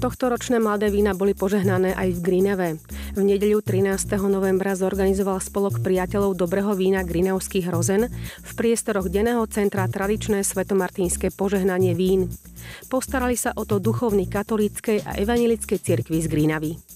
Tohtoročné mladé vína boli požehnané aj v Grinave. V nedeľu 13. novembra zorganizoval spolok priateľov dobrého vína Grinavských Rozen v priestoroch denného centra tradičné svetomartínske požehnanie vín. Postarali sa o to duchovní katolíckej a evanjelickej cirkvi z Grinavy.